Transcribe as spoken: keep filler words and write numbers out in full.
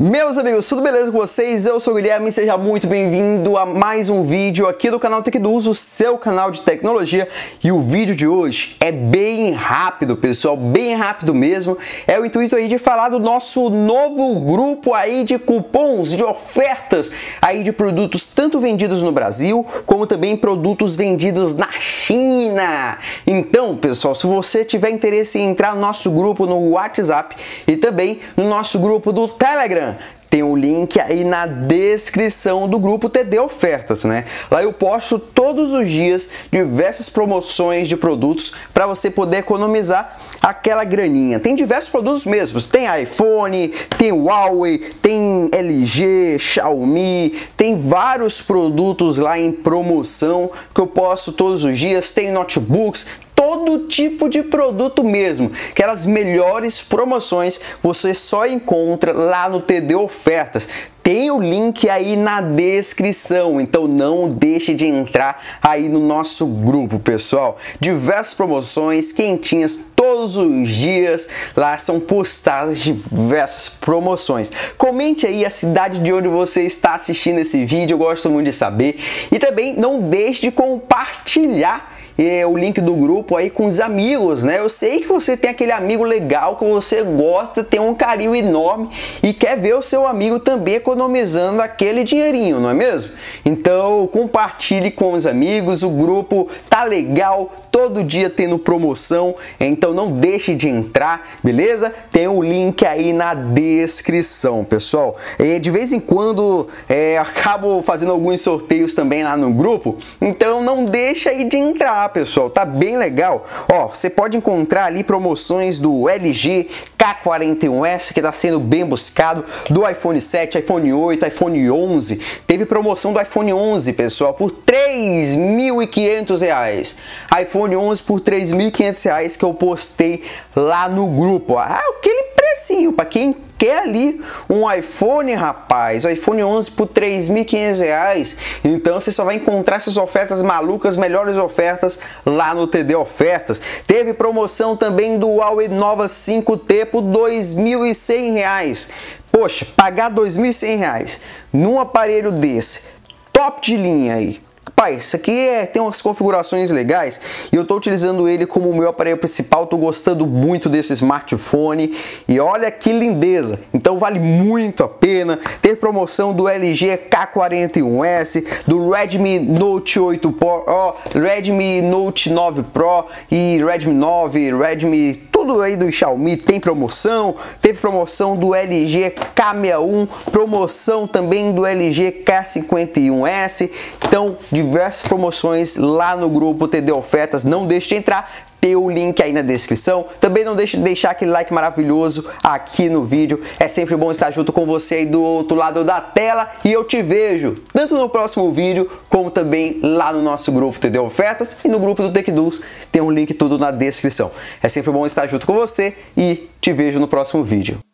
Meus amigos, tudo beleza com vocês? Eu sou o Guilherme e seja muito bem-vindo a mais um vídeo aqui do canal TecDuz, o seu canal de tecnologia. E o vídeo de hoje é bem rápido, pessoal, bem rápido mesmo. É o intuito aí de falar do nosso novo grupo aí de cupons, de ofertas aí de produtos tanto vendidos no Brasil, como também produtos vendidos na China. Então, pessoal, se você tiver interesse em entrar no nosso grupo no WhatsApp e também no nosso grupo do Telegram, tem o link aí na descrição do grupo T D Ofertas, né? Lá eu posto todos os dias diversas promoções de produtos para você poder economizar aquela graninha. Tem diversos produtos mesmos, tem iPhone, tem Huawei, tem L G, Xiaomi, tem vários produtos lá em promoção que eu posto todos os dias, tem notebooks, todo tipo de produto mesmo. Aquelas melhores promoções você só encontra lá no T D Ofertas. Tem o link aí na descrição, então não deixe de entrar aí no nosso grupo, pessoal. Diversas promoções quentinhas todos os dias, lá são postadas diversas promoções. Comente aí a cidade de onde você está assistindo esse vídeo, eu gosto muito de saber. E também não deixe de compartilhar é, o link do grupo aí com os amigos, né? Eu sei que você tem aquele amigo legal que você gosta, tem um carinho enorme e quer ver o seu amigo também economizando aquele dinheirinho, não é mesmo? Então compartilhe com os amigos, o grupo tá legal, todo dia tendo promoção, então não deixe de entrar, beleza? Tem o link aí na descrição, pessoal. E de vez em quando é, acabo fazendo alguns sorteios também lá no grupo, então não deixa aí de entrar, pessoal, tá bem legal. Ó, você pode encontrar ali promoções do L G K quarenta e um S, que está sendo bem buscado, do iPhone sete, iPhone oito, iPhone onze. Teve promoção do iPhone onze, pessoal, por três mil e quinhentos reais. iPhone onze por três mil e quinhentos reais que eu postei lá no grupo. Ah, aquele precinho para quem quer ali um iPhone, rapaz. O iPhone onze por três mil e quinhentos reais. Então você só vai encontrar essas ofertas malucas, melhores ofertas lá no T D Ofertas. Teve promoção também do Huawei Nova cinco T por dois mil e cem reais. Poxa, pagar dois mil e cem reais num aparelho desse, top de linha aí. Pai, isso aqui é, tem umas configurações legais e eu estou utilizando ele como o meu aparelho principal, estou gostando muito desse smartphone e olha que lindeza, então vale muito a pena. Ter promoção do L G K quarenta e um S, do Redmi Note oito Pro, Redmi Note nove Pro e Redmi nove, Redmi, tudo aí do Xiaomi tem promoção. Teve promoção do L G K sessenta e um, promoção também do L G K cinquenta e um S, então diversas promoções lá no grupo T D Ofertas, não deixe de entrar, tem o link aí na descrição. Também não deixe de deixar aquele like maravilhoso aqui no vídeo, é sempre bom estar junto com você aí do outro lado da tela e eu te vejo tanto no próximo vídeo, como também lá no nosso grupo T D Ofertas e no grupo do TecDuz, tem um link tudo na descrição. É sempre bom estar junto com você e te vejo no próximo vídeo.